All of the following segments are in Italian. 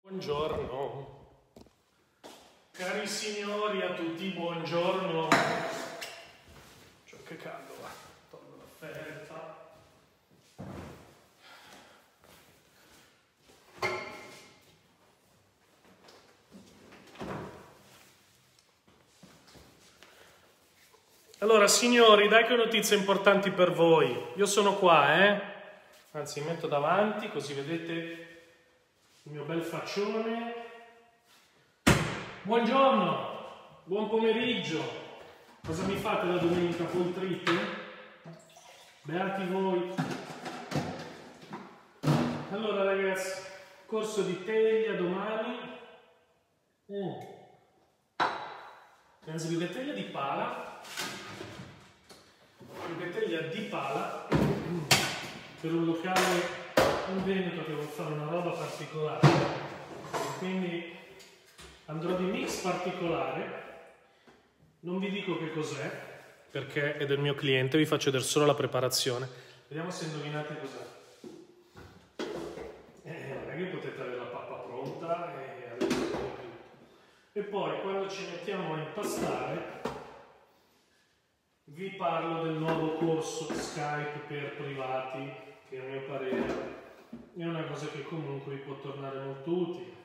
Buongiorno, cari signori, a tutti buongiorno. Cioè, che caldo, va, tolgo la felpa. Allora, signori, dai che ho notizie importanti per voi. Io sono qua, Anzi, mi metto davanti così vedete il mio bel faccione. Buongiorno, buon pomeriggio. Cosa mi fate la domenica? Poltrite? Beati voi. Allora ragazzi, corso di teglia domani. Anzi, di teglia di pala. Di teglia di pala per un locale in Veneto che vuol fare una roba particolare, quindi andrò di mix particolare. Non vi dico che cos'è perché è del mio cliente, vi faccio vedere solo la preparazione. Vediamo se indovinate cos'è. Non è che potete avere la pappa pronta e avere tutto. E poi quando ci mettiamo a impastare vi parlo del nuovo corso Skype per privati, che a mio parere è una cosa che comunque vi può tornare molto utile.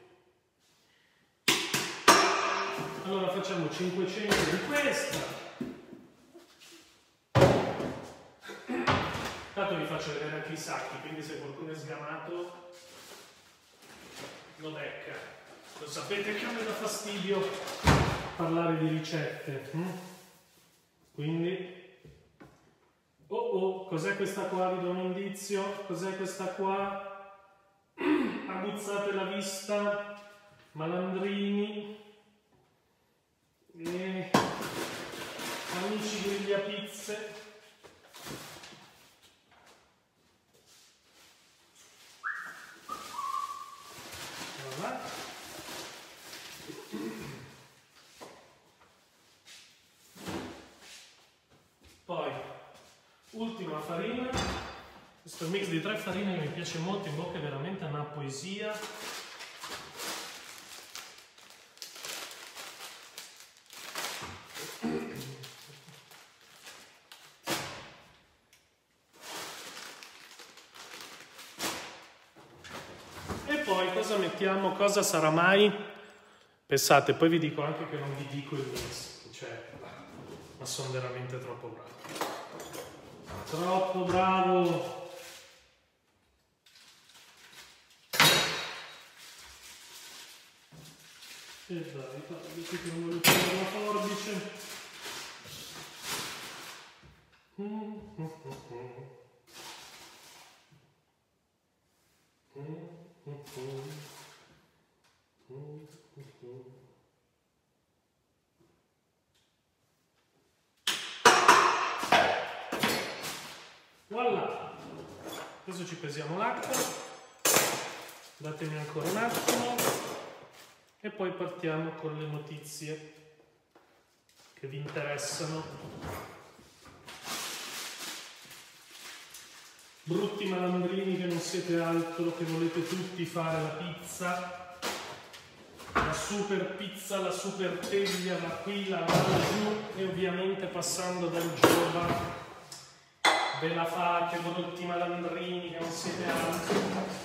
Allora facciamo 500 di questa. Tanto vi faccio vedere anche i sacchi, quindi se qualcuno è sgamato lo becca. Lo sapete che a me dà fastidio parlare di ricette. Quindi cos'è questa qua? Vi do un indizio. Cos'è questa qua? Aguzzate la vista, malandrini e amici grigliapizze. Voilà. Poi ultima farina. Questo mix di 3 farine che mi piace molto, in bocca è veramente una poesia. E poi cosa mettiamo? Cosa sarà mai? Pensate, poi vi dico anche che non vi dico il mix, cioè, ma sono veramente troppo bravo. Troppo bravo! E dai, che non voglio prendere la forbice. Voilà! Adesso ci pesiamo l'acqua, datemi ancora un attimo e poi partiamo con le notizie che vi interessano. Brutti malandrini che non siete altro, che volete tutti fare la pizza, la super pizza, la super teglia, da qui, la giù e ovviamente passando dal giova. Ve la fate, brutti malandrini che non siete altro.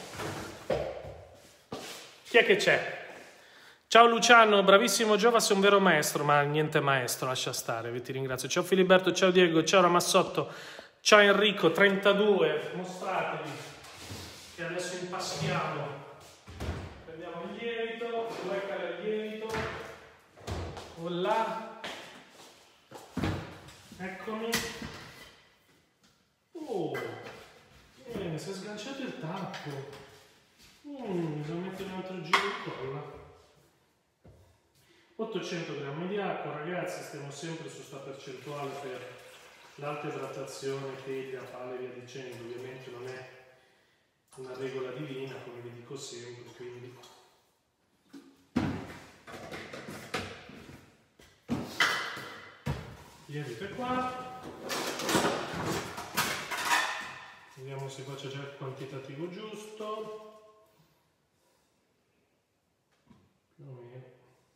Chi è che c'è? Ciao Luciano, bravissimo Giova, sei un vero maestro, ma niente maestro, lascia stare, vi ti ringrazio. Ciao Filiberto, ciao Diego, ciao Ramassotto, ciao Enrico, 32, mostratevi che adesso impastiamo. Prendiamo il lievito, due il lievito, voilà, eccomi. Bene, si è sganciato il tappo. Bisogna mettere un altro giro di colla. 800 grammi di acqua, ragazzi, stiamo sempre su sta percentuale per l'alta idratazione, teglia, pala e via dicendo. Ovviamente non è una regola divina, come vi dico sempre, quindi lievito qua. Vediamo se faccia già il quantitativo giusto. più o meno.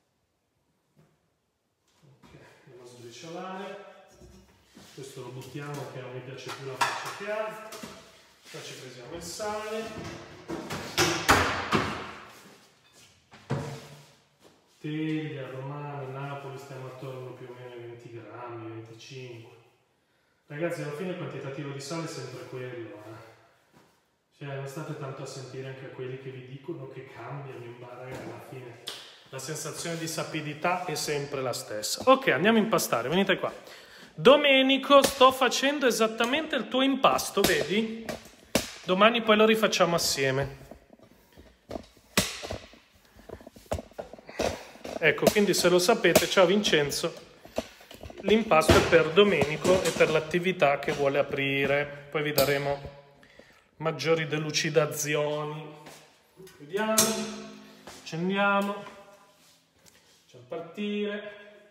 Ok, andiamo a sbriciolare. Questo lo buttiamo che a me piace più la faccia che ha. Poi ci presiamo il sale. Teglia, Romano, Napoli stiamo attorno più o meno ai 20 grammi, 25. Ragazzi, alla fine il quantitativo di sale è sempre quello. Cioè, non state tanto a sentire anche a quelli che vi dicono che cambiano in bar, alla fine la sensazione di sapidità è sempre la stessa. Ok, andiamo a impastare, venite qua. Domenico, sto facendo esattamente il tuo impasto, vedi? Domani poi lo rifacciamo assieme. Ecco, quindi se lo sapete, ciao Vincenzo, l'impasto è per Domenico e per l'attività che vuole aprire. Poi vi daremo maggiori delucidazioni. Vediamo, accendiamo, facciamo partire,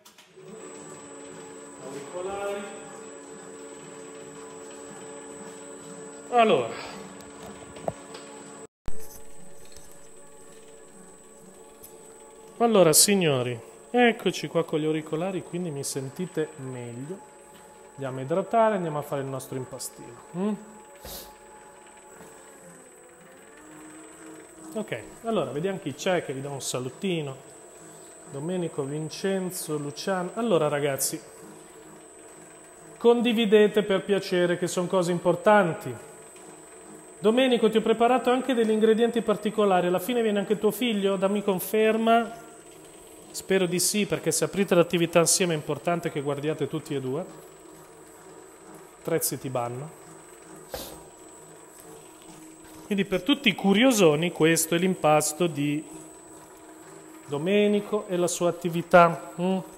auricolari. Allora signori, eccoci qua con gli auricolari, quindi mi sentite meglio. Andiamo a idratare, andiamo a fare il nostro impastino. Ok, allora vediamo chi c'è, che vi do un salutino. Domenico, Vincenzo, Luciano. Allora ragazzi, condividete per piacere, che sono cose importanti. Domenico, ti ho preparato anche degli ingredienti particolari. Alla fine viene anche tuo figlio? Dammi conferma. Spero di sì, perché se aprite l'attività insieme è importante che guardiate tutti e due. Prezzi ti banno. Quindi per tutti i curiosoni questo è l'impasto di Domenico e la sua attività.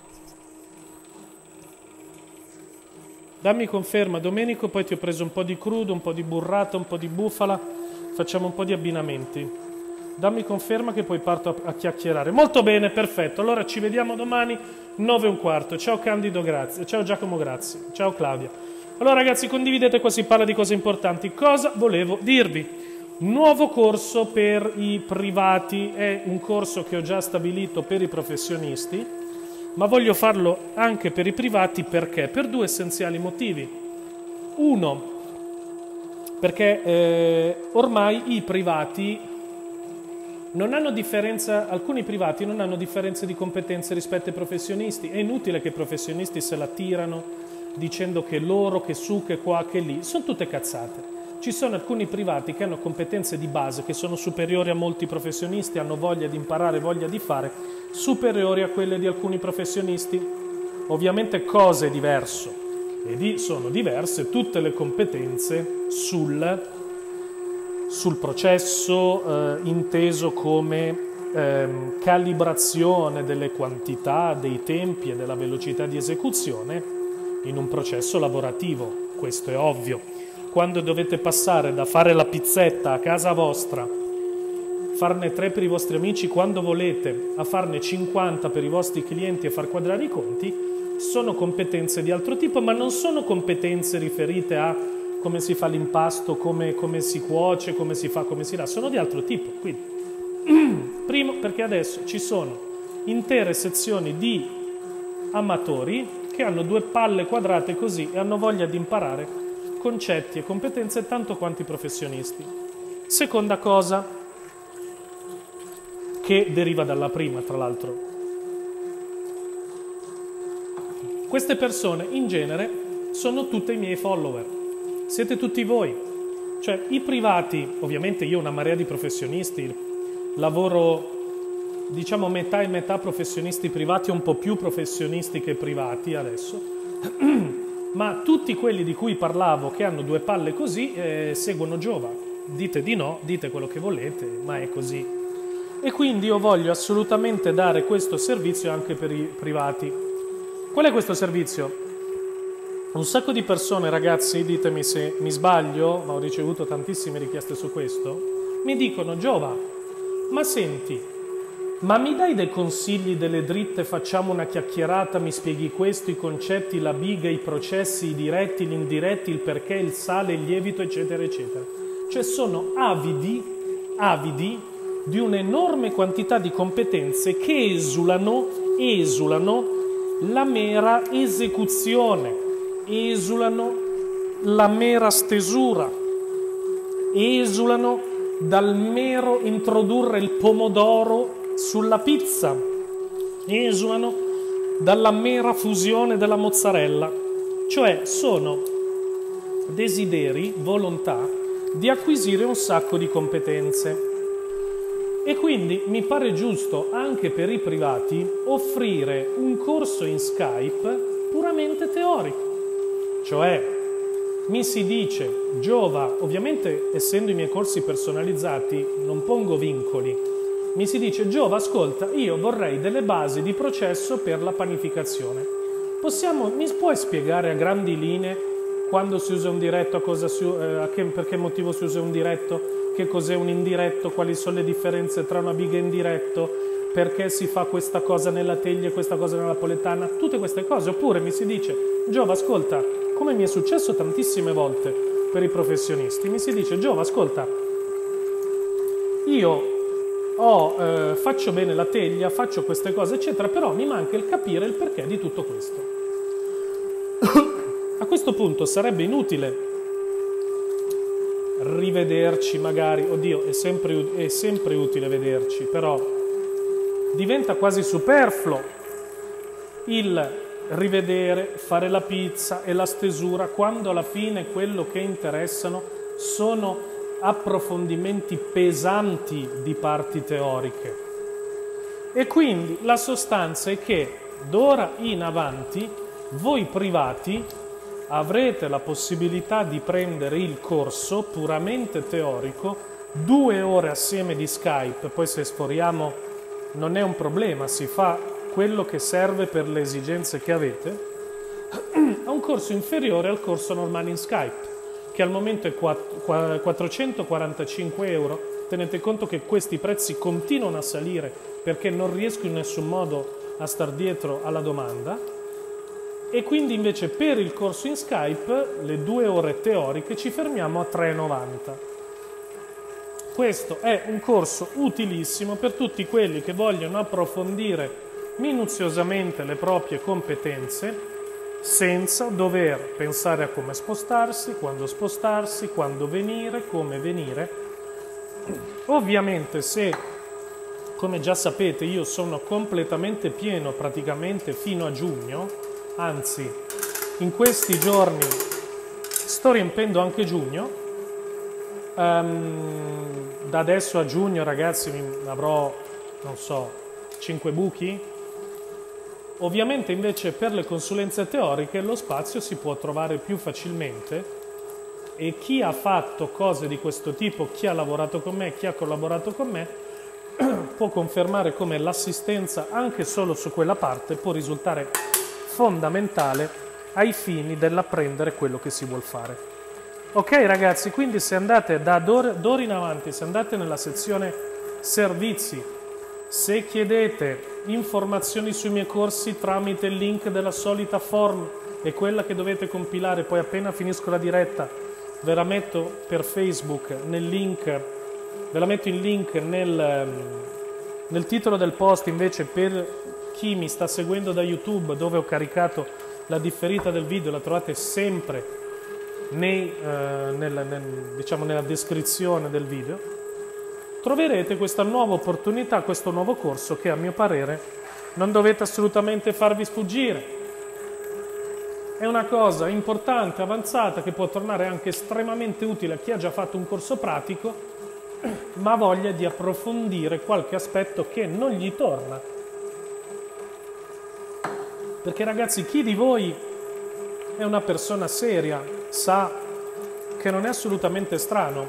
Dammi conferma Domenico, poi ti ho preso un po' di crudo, un po' di burrata, un po' di bufala, facciamo un po' di abbinamenti. Dammi conferma che poi parto a chiacchierare. Molto bene, perfetto. Allora ci vediamo domani 9:15. Ciao Candido, grazie. Ciao Giacomo, grazie. Ciao Claudia. Allora ragazzi, condividete, qua si parla di cose importanti. Cosa volevo dirvi? Nuovo corso per i privati, è un corso che ho già stabilito per i professionisti, ma voglio farlo anche per i privati perché? Per due essenziali motivi. Uno, perché ormai i privati non hanno differenza, alcuni privati non hanno differenze di competenze rispetto ai professionisti. È inutile che i professionisti se la tirano dicendo che loro, che su, che qua, che lì. Sono tutte cazzate. Ci sono alcuni privati che hanno competenze di base che sono superiori a molti professionisti, hanno voglia di imparare, voglia di fare, superiori a quelle di alcuni professionisti. Ovviamente cosa è diverso? Sono diverse tutte le competenze sul processo inteso come calibrazione delle quantità, dei tempi e della velocità di esecuzione in un processo lavorativo. Questo è ovvio. Quando dovete passare da fare la pizzetta a casa vostra, farne 3 per i vostri amici quando volete, a farne 50 per i vostri clienti e far quadrare i conti, sono competenze di altro tipo, ma non sono competenze riferite a come si fa l'impasto, come si cuoce, come si fa, come si dà, sono di altro tipo. Quindi, primo, perché adesso ci sono intere sezioni di amatori che hanno 2 palle quadrate così e hanno voglia di imparare concetti e competenze tanto quanto i professionisti. Seconda cosa, che deriva dalla prima, tra l'altro. Queste persone, in genere, sono tutte i miei follower. Siete tutti voi. Cioè, i privati, ovviamente io ho una marea di professionisti, lavoro, diciamo, metà e metà professionisti privati, un po' più professionisti che privati adesso, ma tutti quelli di cui parlavo che hanno 2 palle così seguono Giova. Dite di no, dite quello che volete, ma è così. E quindi io voglio assolutamente dare questo servizio anche per i privati. Qual è questo servizio? Un sacco di persone, ragazzi, ditemi se mi sbaglio, ma ho ricevuto tantissime richieste su questo, mi dicono: Giova, ma senti, ma mi dai dei consigli, delle dritte, facciamo una chiacchierata, mi spieghi questo, i concetti, la biga, i processi, i diretti, gli indiretti, il perché, il sale, il lievito, eccetera, eccetera. Cioè sono avidi di un'enorme quantità di competenze che esulano la mera esecuzione, esulano la mera stesura, esulano dal mero introdurre il pomodoro sulla pizza, esulano dalla mera fusione della mozzarella, cioè sono desideri, volontà di acquisire un sacco di competenze. E quindi mi pare giusto anche per i privati offrire un corso in Skype puramente teorico, cioè mi si dice, giova, ovviamente essendo i miei corsi personalizzati non pongo vincoli, mi si dice, giova, ascolta, io vorrei delle basi di processo per la panificazione. Mi puoi spiegare a grandi linee quando si usa un diretto, per che motivo si usa un diretto, che cos'è un indiretto, quali sono le differenze tra una biga e indiretto, perché si fa questa cosa nella teglia e questa cosa nella napoletana, tutte queste cose. Oppure mi si dice, Giova, ascolta, come mi è successo tantissime volte per i professionisti, mi si dice, Giova, ascolta, io faccio bene la teglia, faccio queste cose, eccetera, però mi manca il capire il perché di tutto questo. A questo punto sarebbe inutile rivederci magari, oddio, è sempre utile vederci, però diventa quasi superfluo il rivedere, fare la pizza e la stesura, quando alla fine quello che interessano sono approfondimenti pesanti di parti teoriche. E quindi la sostanza è che d'ora in avanti voi privati avrete la possibilità di prendere il corso puramente teorico, 2 ore assieme di Skype, poi se sforiamo non è un problema, si fa quello che serve per le esigenze che avete, a un corso inferiore al corso normale in Skype, che al momento è 445 euro. Tenete conto che questi prezzi continuano a salire perché non riesco in nessun modo a star dietro alla domanda. E quindi invece per il corso in Skype, le 2 ore teoriche, ci fermiamo a 3,90. Questo è un corso utilissimo per tutti quelli che vogliono approfondire minuziosamente le proprie competenze senza dover pensare a come spostarsi, quando venire, come venire. Ovviamente se, come già sapete, io sono completamente pieno praticamente fino a giugno, anzi, in questi giorni sto riempiendo anche giugno. Da adesso a giugno, ragazzi, avrò, non so, 5 buchi. Ovviamente invece per le consulenze teoriche lo spazio si può trovare più facilmente e chi ha fatto cose di questo tipo, chi ha lavorato con me, chi ha collaborato con me, può confermare come l'assistenza anche solo su quella parte può risultare fondamentale ai fini dell'apprendere quello che si vuol fare. Ok ragazzi, quindi se andate d'ora in avanti, se andate nella sezione servizi, se chiedete informazioni sui miei corsi tramite il link della solita form e quella che dovete compilare, poi appena finisco la diretta ve la metto per Facebook nel link, ve la metto in link nel titolo del post invece per chi mi sta seguendo da YouTube, dove ho caricato la differita del video, la trovate sempre diciamo nella descrizione del video, troverete questa nuova opportunità, questo nuovo corso che a mio parere non dovete assolutamente farvi sfuggire. È una cosa importante, avanzata, che può tornare anche estremamente utile a chi ha già fatto un corso pratico, ma ha voglia di approfondire qualche aspetto che non gli torna. Perché ragazzi, chi di voi è una persona seria sa che non è assolutamente strano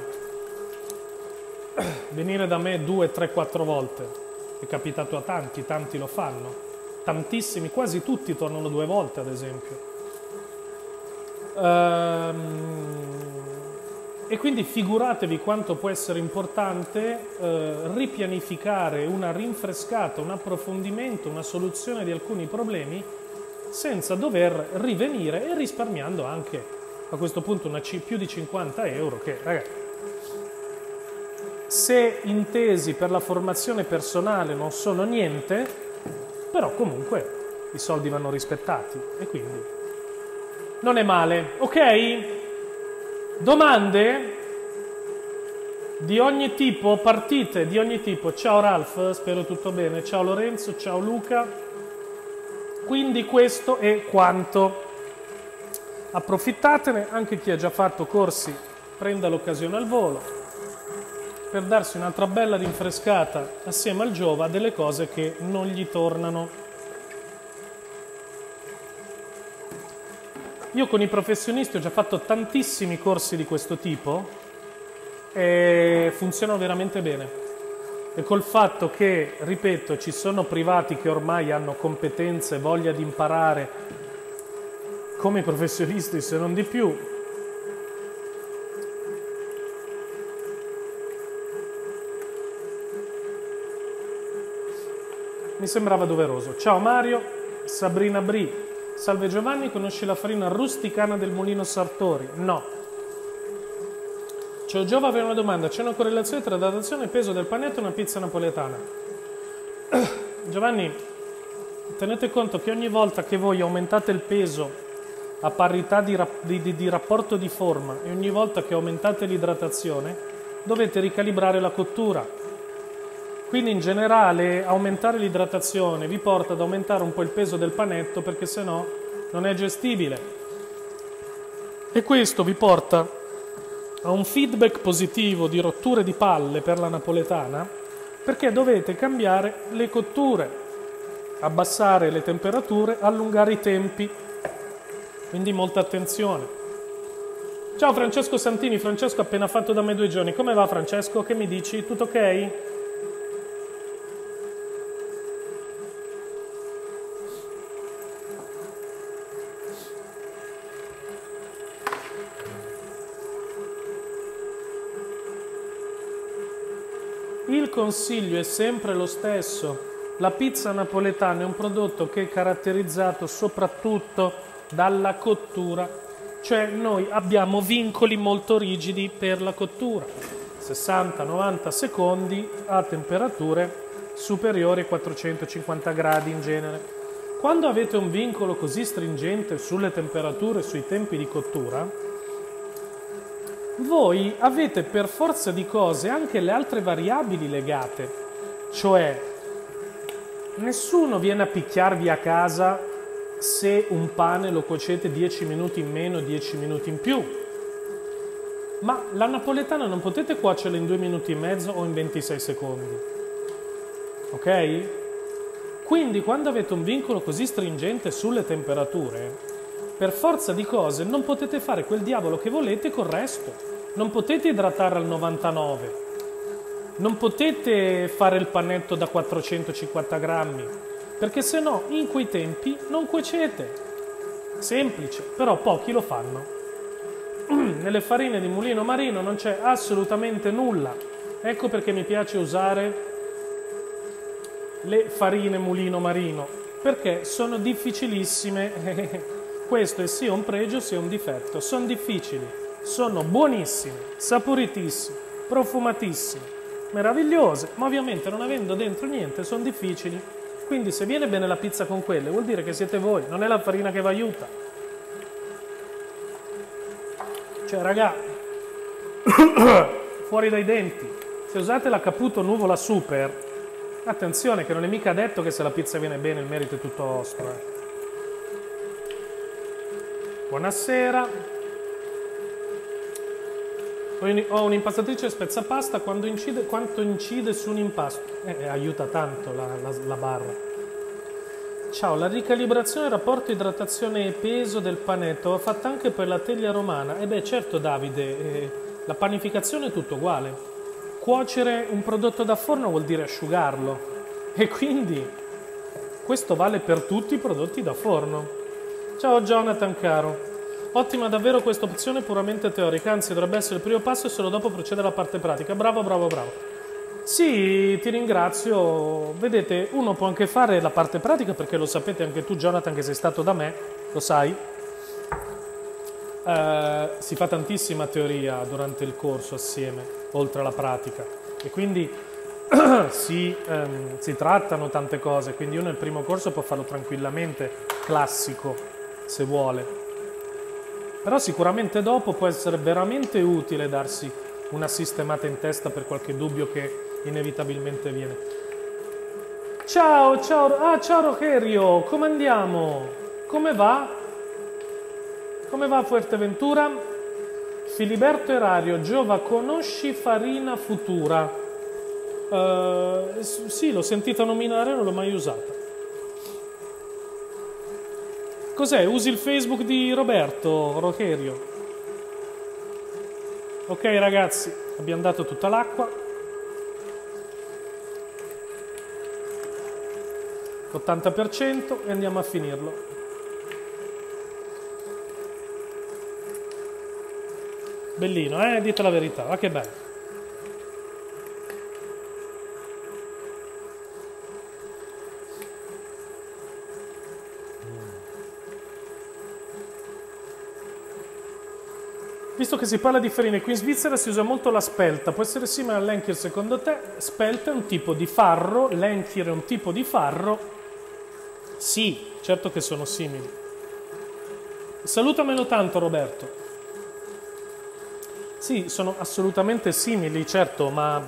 venire da me 2, 3, 4 volte. È capitato a tanti lo fanno. Tantissimi, quasi tutti tornano 2 volte ad esempio. E quindi figuratevi quanto può essere importante ripianificare una rinfrescata, un approfondimento, una soluzione di alcuni problemi senza dover rivenire e risparmiando anche a questo punto più di 50 euro che ragazzi se intesi per la formazione personale non sono niente, però comunque i soldi vanno rispettati e quindi non è male, ok? Domande di ogni tipo, partite di ogni tipo. Ciao Ralph, spero tutto bene. Ciao Lorenzo, ciao Luca. Quindi questo è quanto. Approfittatene, anche chi ha già fatto corsi prenda l'occasione al volo per darsi un'altra bella rinfrescata assieme al Giova delle cose che non gli tornano. Io con i professionisti ho già fatto tantissimi corsi di questo tipo e funzionano veramente bene. E col fatto che, ripeto, ci sono privati che ormai hanno competenze e voglia di imparare come i professionisti, se non di più, mi sembrava doveroso. Ciao Mario, Sabrina Bri, salve Giovanni, conosci la farina rusticana del Mulino Sartori? No. Ciao Giova, avrei una domanda, c'è una correlazione tra datazione e peso del panetto e una pizza napoletana? Giovanni, tenete conto che ogni volta che voi aumentate il peso a parità di rapporto di forma e ogni volta che aumentate l'idratazione dovete ricalibrare la cottura. Quindi in generale aumentare l'idratazione vi porta ad aumentare un po' il peso del panetto perché sennò non è gestibile. E questo vi porta a un feedback positivo di rotture di palle per la napoletana perché dovete cambiare le cotture, abbassare le temperature, allungare i tempi. Quindi molta attenzione. Ciao Francesco Santini, Francesco appena fatto da me 2 giorni. Come va Francesco? Che mi dici? Tutto ok? Il consiglio è sempre lo stesso. La pizza napoletana è un prodotto che è caratterizzato soprattutto dalla cottura, cioè noi abbiamo vincoli molto rigidi per la cottura, 60-90 secondi a temperature superiori ai 450 gradi in genere. Quando avete un vincolo così stringente sulle temperature, sui tempi di cottura, voi avete per forza di cose anche le altre variabili legate, cioè nessuno viene a picchiarvi a casa se un pane lo cuocete 10 minuti in meno, 10 minuti in più. Ma la napoletana non potete cuocerla in 2 minuti e mezzo o in 26 secondi. Ok? Quindi quando avete un vincolo così stringente sulle temperature, per forza di cose non potete fare quel diavolo che volete col resto. Non potete idratare al 99. Non potete fare il panetto da 450 grammi. Perché se no in quei tempi non cuocete. Semplice, però pochi lo fanno. Nelle farine di Mulino Marino non c'è assolutamente nulla. Ecco perché mi piace usare le farine Mulino Marino, perché sono difficilissime. Questo è sia un pregio sia un difetto. Sono difficili, sono buonissime, saporitissime, profumatissime, meravigliose, ma ovviamente non avendo dentro niente sono difficili. Quindi se viene bene la pizza con quelle vuol dire che siete voi, non è la farina che vi aiuta. Cioè raga, fuori dai denti, se usate la Caputo Nuvola Super, attenzione che non è mica detto che se la pizza viene bene il merito è tutto vostro. Buonasera. Ho un'impastatrice spezzapasta, quanto incide su un impasto? Aiuta tanto la barra. Ciao, la ricalibrazione rapporto idratazione e peso del panetto va fatta anche per la teglia romana? Beh certo Davide, la panificazione è tutto uguale. Cuocere un prodotto da forno vuol dire asciugarlo e quindi questo vale per tutti i prodotti da forno. Ciao Jonathan caro. Ottima davvero questa opzione puramente teorica, anzi dovrebbe essere il primo passo e solo dopo procedere alla parte pratica. Bravo, bravo, bravo. Sì, ti ringrazio. Vedete, uno può anche fare la parte pratica perché lo sapete anche tu Jonathan che sei stato da me, lo sai. Si fa tantissima teoria durante il corso assieme, oltre alla pratica. e quindi si trattano tante cose, quindi uno il primo corso può farlo tranquillamente, classico, se vuole. Però sicuramente dopo può essere veramente utile darsi una sistemata in testa per qualche dubbio che inevitabilmente viene. Ciao, ciao Rogerio, come andiamo? Come va? Come va Fuerteventura? Filiberto Erario, Giova, conosci Farina Futura? Sì, l'ho sentita nominare, non l'ho mai usata. Cos'è? Usi il Facebook di Roberto, Rogerio? Ok ragazzi, abbiamo dato tutta l'acqua. 80% e andiamo a finirlo. Bellino, dite la verità, ma che bello. Visto che si parla di farine, qui in Svizzera si usa molto la spelta, può essere simile all'Enkir secondo te? Spelta è un tipo di farro, l'Enkir è un tipo di farro. Sì, certo che sono simili. Salutamelo tanto Roberto. Sì, sono assolutamente simili, certo, ma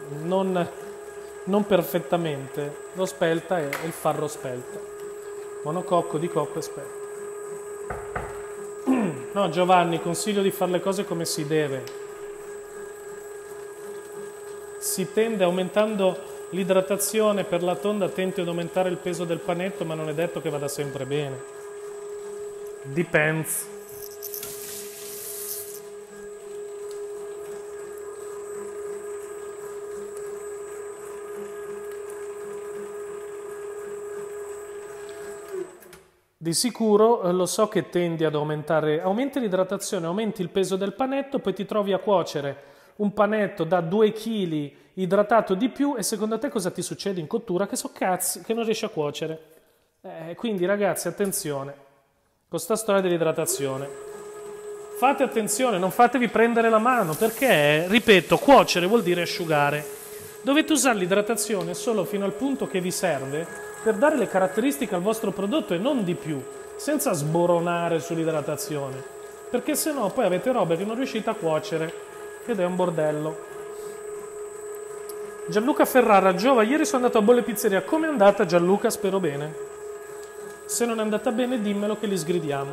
non perfettamente. Lo spelta è il farro spelta. Monococco di cocco e spelta. No, Giovanni, consiglio di fare le cose come si deve. Si tende aumentando l'idratazione per la tonda, tenti ad aumentare il peso del panetto, ma non è detto che vada sempre bene. Depends. Di sicuro lo so che tendi ad aumentare, aumenti l'idratazione, aumenti il peso del panetto, poi ti trovi a cuocere un panetto da 2 kg idratato di più e secondo te cosa ti succede in cottura? Che so cazzi, che non riesci a cuocere. Quindi ragazzi, attenzione, con sta storia dell'idratazione. Fate attenzione, non fatevi prendere la mano, perché, ripeto, cuocere vuol dire asciugare. Dovete usare l'idratazione solo fino al punto che vi serve per dare le caratteristiche al vostro prodotto e non di più, senza sboronare sull'idratazione, perché sennò poi avete robe che non riuscite a cuocere ed è un bordello. Gianluca Ferrara, Giova, ieri sono andato a Bolle Pizzeria, come è andata Gianluca? Spero bene. Se non è andata bene dimmelo che li sgridiamo.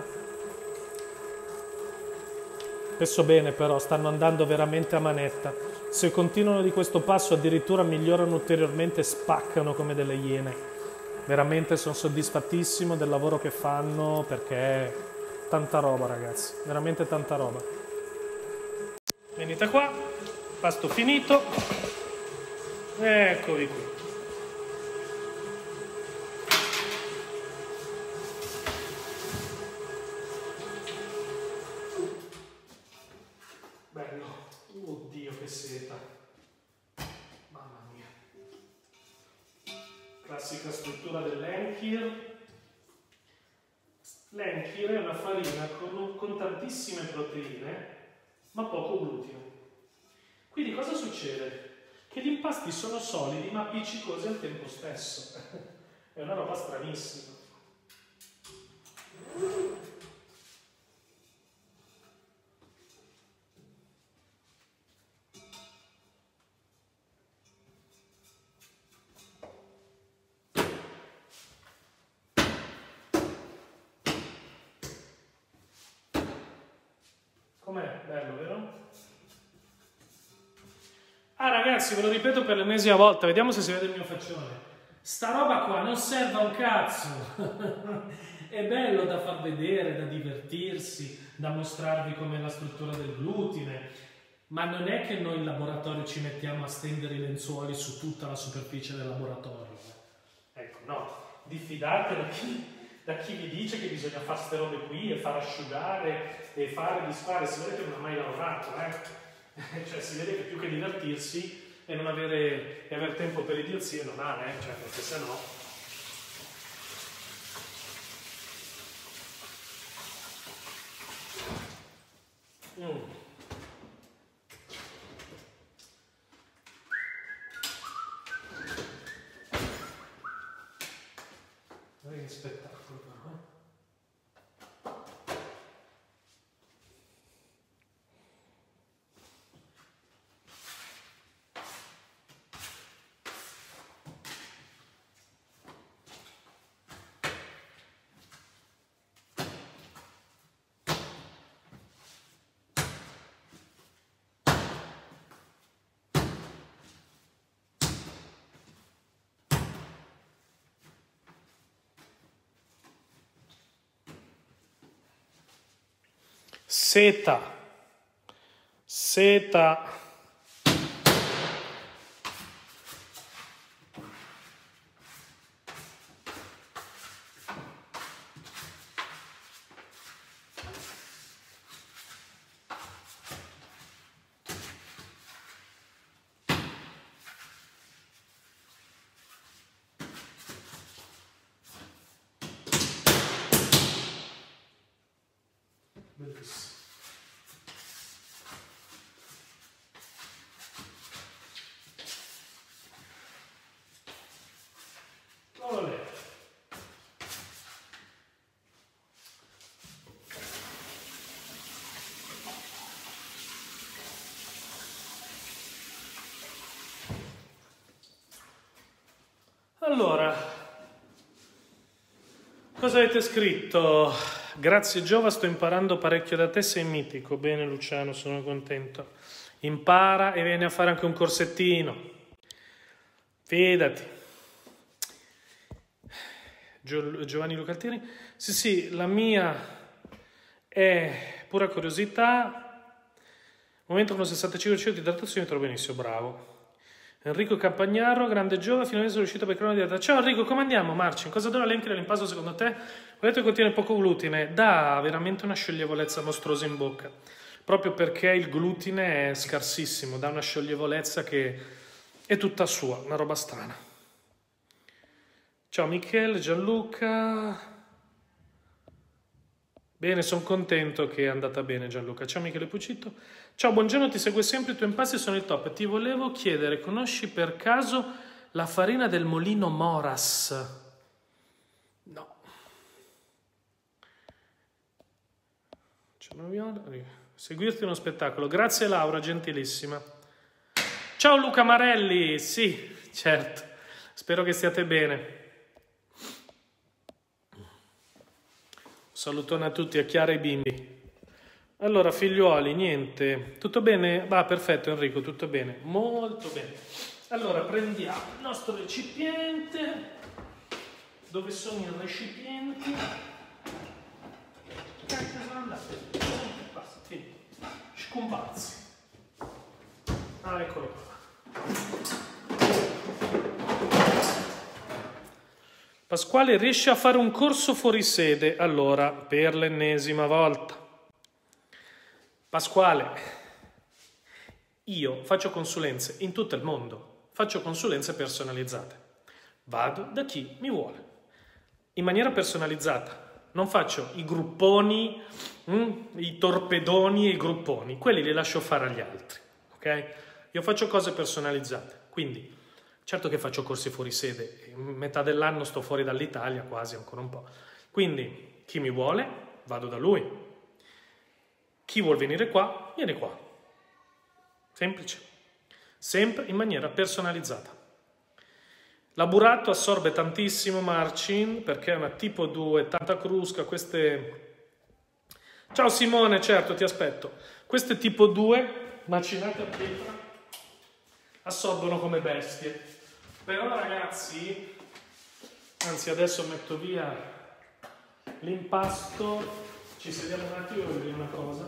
Penso bene però, stanno andando veramente a manetta. Se continuano di questo passo addirittura migliorano ulteriormente, spaccano come delle iene. Veramente sono soddisfattissimo del lavoro che fanno perché è tanta roba ragazzi, veramente tanta roba. Venite qua, pasto finito, eccovi qui. Bello, oddio che seta, mamma mia. Classica struttura dell'Enkir. L'Enkir è una farina con tantissime proteine ma poco glutine. Quindi cosa succede? Che gli impasti sono solidi ma appiccicosi al tempo stesso. È una roba stranissima. Com'è? Bello, vero? Ah ragazzi, ve lo ripeto per l'ennesima volta, vediamo se si vede il mio faccione. Sta roba qua non serve a un cazzo. È bello da far vedere, da divertirsi, da mostrarvi com'è la struttura del glutine, ma non è che noi in laboratorio ci mettiamo a stendere i lenzuoli su tutta la superficie del laboratorio. Ecco, no, diffidate da chi vi dice che bisogna fare queste robe qui e far asciugare e fare e disfare. Si vede che non ha mai lavorato, cioè si vede che più che divertirsi e non avere e aver tempo per idiozie non ha, cioè perché se no. spettacolo però, eh. Seta, seta. Bellissimo. Olè. Allora, cosa avete scritto? Grazie Giova, sto imparando parecchio da te, sei mitico. Bene Luciano, sono contento. Impara e vieni a fare anche un corsettino. Fidati. Giovanni Lucaltieri? Sì, la mia è pura curiosità. Momento con 65% di idratazione, mi trovo benissimo, bravo. Enrico Campagnaro, grande Giova, finalmente sono riuscito a beccare una dieta. Ciao Enrico, come andiamo? Marcin, cosa dona l'elenco dell'impasto secondo te? Ho detto che contiene poco glutine, dà veramente una scioglievolezza mostruosa in bocca, proprio perché il glutine è scarsissimo, dà una scioglievolezza che è tutta sua, una roba strana. Ciao Michele, Gianluca. Bene, sono contento che è andata bene Gianluca. Ciao Michele Pucitto. Ciao, buongiorno, ti seguo sempre, i tuoi impasti sono il top. Ti volevo chiedere, conosci per caso la farina del Molino Moras? No. Seguirti uno spettacolo. Grazie Laura, gentilissima. Ciao Luca Marelli. Sì, certo. Spero che stiate bene. Salutone a tutti, a Chiara e ai bimbi. Allora, figliuoli, niente. Tutto bene? Va, perfetto Enrico, tutto bene. Molto bene. Allora, prendiamo il nostro recipiente. Dove sono i recipienti? Cacchio sono andati? Basta, finito. Scomparsi. Ah, eccolo qua. Pasquale riesce a fare un corso fuori sede, allora, per l'ennesima volta. Pasquale, io faccio consulenze in tutto il mondo, faccio consulenze personalizzate. Vado da chi mi vuole, in maniera personalizzata. Non faccio i grupponi, i torpedoni e i grupponi, quelli li lascio fare agli altri, ok? Io faccio cose personalizzate, quindi certo che faccio corsi fuori sede, metà dell'anno sto fuori dall'Italia, quasi ancora un po'. Quindi chi mi vuole, vado da lui. Chi vuol venire qua, viene qua. Semplice. Sempre in maniera personalizzata. La Burato assorbe tantissimo Marcin, perché è una tipo 2, tanta crusca, queste... Ciao Simone, certo, ti aspetto. Queste tipo 2, macinate a pietra, assorbono come bestie. Però ragazzi, anzi adesso metto via l'impasto, ci sediamo un attimo e voglio dire una cosa.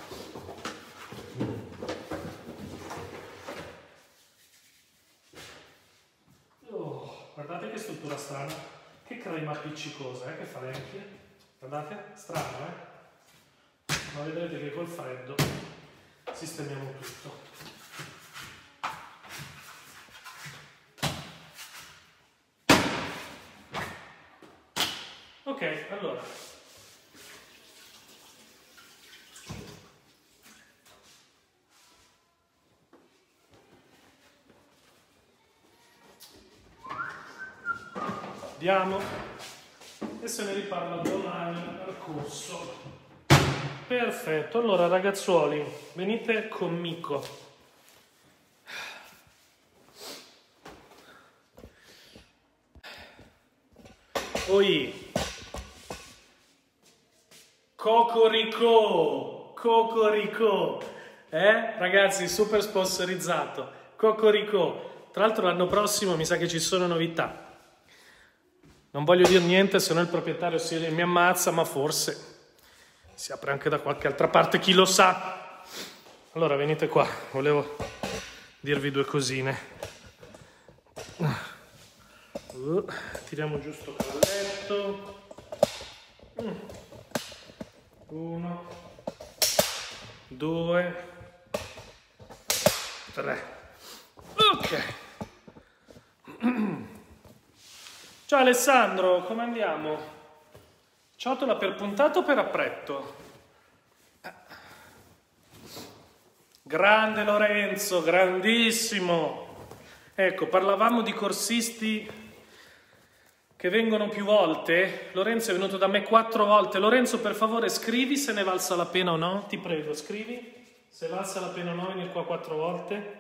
Oh, guardate che struttura strana, che crema appiccicosa, che farecchie. Guardate, strano, ma vedrete che col freddo sistemiamo tutto. Ok, allora. Andiamo. e se ne riparla domani al corso. Perfetto, allora ragazzuoli, venite conmigo. Oi, Cocorico, Cocorico, ragazzi, super sponsorizzato, Cocorico. Tra l'altro l'anno prossimo mi sa che ci sono novità. Non voglio dire niente, se no il proprietario mi ammazza, ma forse si apre anche da qualche altra parte, chi lo sa. Allora venite qua, volevo dirvi due cosine. Tiriamo giù sto cavalletto. 1, 2, 3. Ok. Ciao Alessandro, come andiamo? Ciotola per puntato o per appretto? Grande Lorenzo, grandissimo. Ecco, parlavamo di corsisti che vengono più volte. Lorenzo è venuto da me 4 volte. Lorenzo, per favore, scrivi se ne valsa la pena o no. Ti prego, scrivi se valsa la pena o no venire qua 4 volte.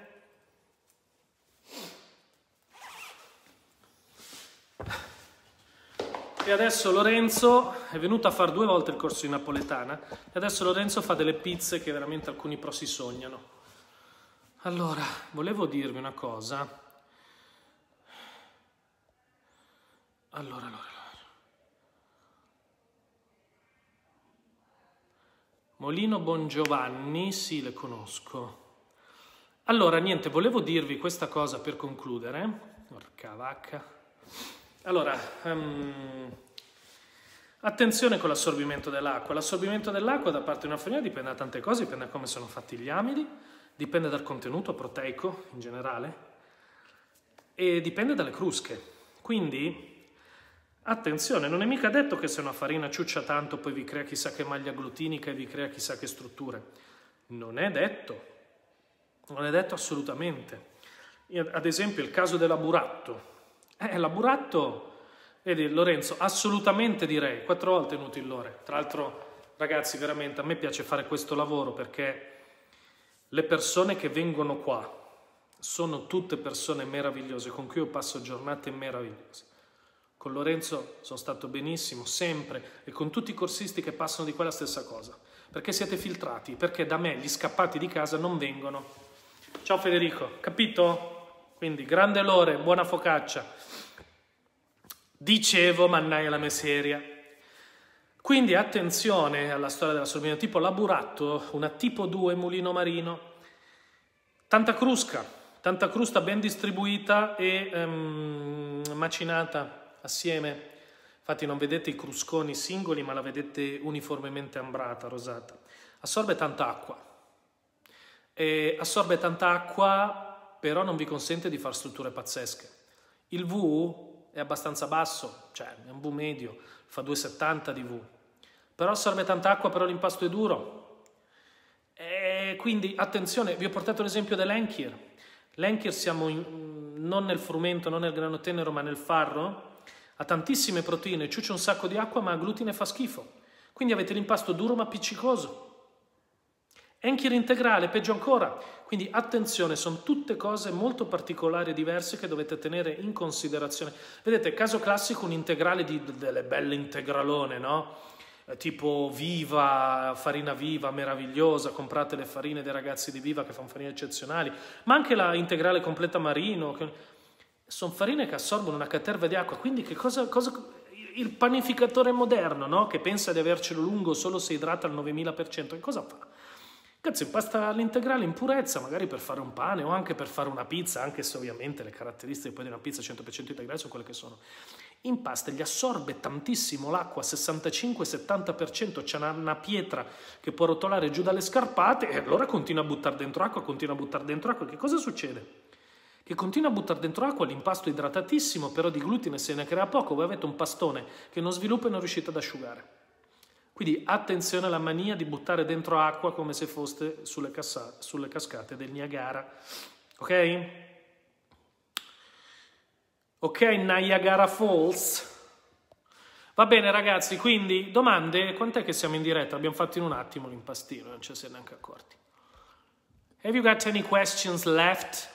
E adesso Lorenzo è venuto a fare 2 volte il corso di napoletana e adesso Lorenzo fa delle pizze che veramente alcuni pro si sognano. Allora, volevo dirvi una cosa. Allora. Molino Bongiovanni, sì, le conosco. Allora, niente, volevo dirvi questa cosa per concludere. Porca vacca. Allora, attenzione con l'assorbimento dell'acqua. L'assorbimento dell'acqua da parte di una farina dipende da tante cose, dipende da come sono fatti gli amidi, dipende dal contenuto proteico in generale e dipende dalle crusche. Quindi, attenzione, non è mica detto che se una farina ciuccia tanto poi vi crea chissà che maglia glutinica e vi crea chissà che strutture. Non è detto assolutamente. Ad esempio il caso della buratto. La buratto, vedi Lorenzo, assolutamente direi, 4 volte inutile l'ore. Tra l'altro, ragazzi, veramente a me piace fare questo lavoro perché le persone che vengono qua sono tutte persone meravigliose, con cui io passo giornate meravigliose. Con Lorenzo sono stato benissimo, sempre, e con tutti i corsisti che passano di qua la stessa cosa. Perché siete filtrati, perché da me gli scappati di casa non vengono. Ciao Federico, capito? Quindi grande Lore, buona focaccia. Dicevo, mannaia la miseria. Quindi attenzione alla storia dell'assorbimento, tipo la buratto, una tipo 2 mulino marino, tanta crusca ben distribuita e macinata assieme. Infatti non vedete i crusconi singoli, ma la vedete uniformemente ambrata, rosata. Assorbe tanta acqua, però non vi consente di fare strutture pazzesche. Il V è abbastanza basso, cioè è un V medio, fa 2,70 di V. Però assorbe tanta acqua, però l'impasto è duro. E quindi attenzione, vi ho portato l'esempio dell'Enkir. L'Enkir siamo non nel frumento, non nel grano tenero, ma nel farro. Ha tantissime proteine, ciuccia un sacco di acqua, ma glutine fa schifo. Quindi avete l'impasto duro ma appiccicoso. Enkir integrale, peggio ancora. Quindi attenzione, sono tutte cose molto particolari e diverse che dovete tenere in considerazione. Vedete, caso classico, un integrale delle belle integralone, no? Tipo Viva, farina Viva, meravigliosa, comprate le farine dei ragazzi di Viva che fanno farine eccezionali, ma anche la integrale completa marino, sono farine che assorbono una caterva di acqua, quindi che cosa il panificatore moderno, no? Che pensa di avercelo lungo solo se idrata al 9000%, che cosa fa? Cazzo, impasta l'integrale in purezza, magari per fare un pane o anche per fare una pizza, anche se ovviamente le caratteristiche poi di una pizza 100% integrale sono quelle che sono. Impasta, gli assorbe tantissimo l'acqua, 65-70%, c'è una pietra che può rotolare giù dalle scarpate e allora continua a buttare dentro acqua, Che cosa succede? Che continua a buttare dentro acqua, l'impasto è idratatissimo, però di glutine se ne crea poco, voi avete un pastone che non sviluppa e non riuscite ad asciugare. Quindi attenzione alla mania di buttare dentro acqua come se foste sulle cascate del Niagara. Ok? Ok, Niagara Falls? Va bene ragazzi, quindi domande? Quant'è che siamo in diretta? Abbiamo fatto in un attimo l'impastino, non ci siamo neanche accorti. Have you got any questions left?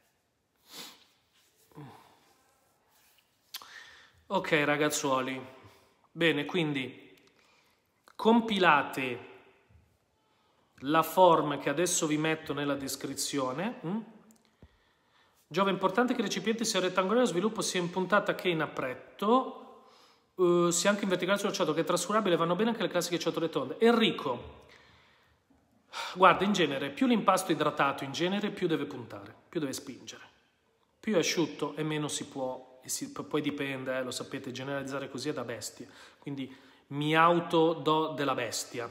Ok ragazzuoli, bene, quindi compilate la form che adesso vi metto nella descrizione. Giova è importante che il recipiente sia rettangolare, lo sviluppo sia in puntata che in appretto, sia anche in verticale sullo cioto, che è trascurabile, vanno bene anche le classiche ciotole tonde. Enrico, guarda, in genere, più l'impasto è idratato, in genere, più deve puntare, più deve spingere. Più è asciutto e meno si può, poi dipende, lo sapete, generalizzare così è da bestia. Quindi mi autodo della bestia.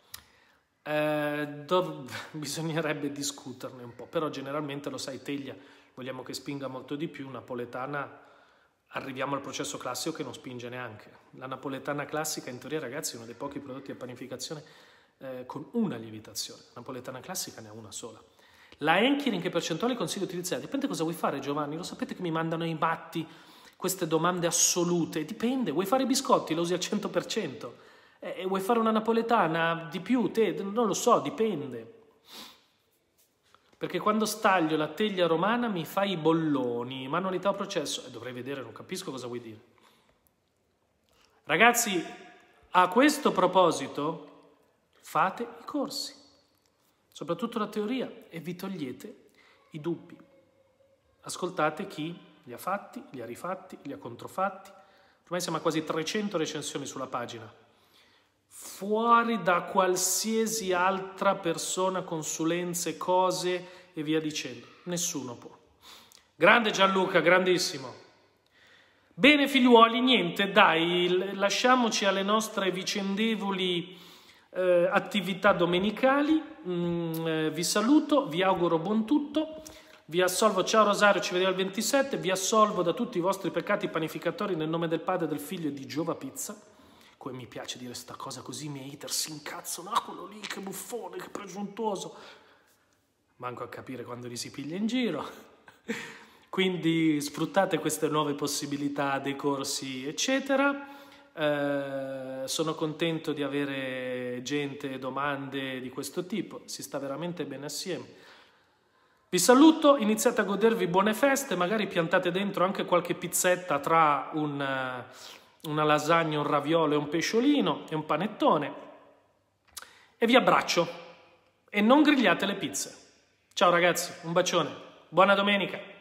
Bisognerebbe discuterne un po', però generalmente lo sai, teglia, vogliamo che spinga molto di più, napoletana, arriviamo al processo classico che non spinge neanche. La napoletana classica, in teoria ragazzi, è uno dei pochi prodotti di panificazione con una lievitazione. La napoletana classica ne ha una sola. La Enchir in che percentuale consiglio di utilizzare? Dipende cosa vuoi fare, Giovanni. Lo sapete che mi mandano i matti queste domande assolute. Dipende, vuoi fare i biscotti, lo usi al 100%. Vuoi fare una napoletana di più? Non lo so, dipende. Perché quando staglio la teglia romana mi fa i bolloni, manualità o processo? Dovrei vedere, non capisco cosa vuoi dire. Ragazzi, a questo proposito, fate i corsi, soprattutto la teoria, e vi togliete i dubbi. Ascoltate chi li ha fatti, li ha rifatti, li ha controfatti. Ormai siamo a quasi 300 recensioni sulla pagina. Fuori da qualsiasi altra persona, consulenze, cose e via dicendo. Nessuno può. Grande Gianluca, grandissimo. Bene figliuoli, niente, dai, lasciamoci alle nostre vicendevoli attività domenicali. Vi saluto, vi auguro buon tutto. Vi assolvo, ciao Rosario, ci vediamo il 27. Vi assolvo da tutti i vostri peccati panificatori nel nome del Padre, del Figlio e di Giova Pizza. Come mi piace dire sta cosa così, i miei hater si incazzano, quello lì, che buffone, che presuntuoso. Manco a capire quando li si piglia in giro. Quindi sfruttate queste nuove possibilità dei corsi, eccetera. Sono contento di avere gente, domande di questo tipo, si sta veramente bene assieme. Vi saluto, iniziate a godervi buone feste, magari piantate dentro anche qualche pizzetta tra una lasagna, un raviolo e un pesciolino e un panettone, e vi abbraccio e non grigliate le pizze. Ciao ragazzi, un bacione, buona domenica.